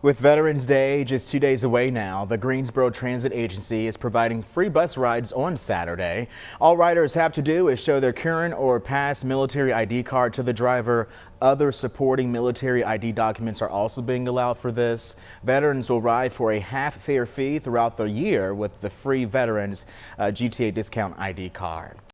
With Veterans Day just 2 days away now, the Greensboro Transportation Agency is providing free bus rides on Saturday. All riders have to do is show their current or past military ID card to the driver. Other supporting military ID documents are also being allowed for this. Veterans will ride for a half-fare fee throughout the year with the free Veterans GTA discount ID card.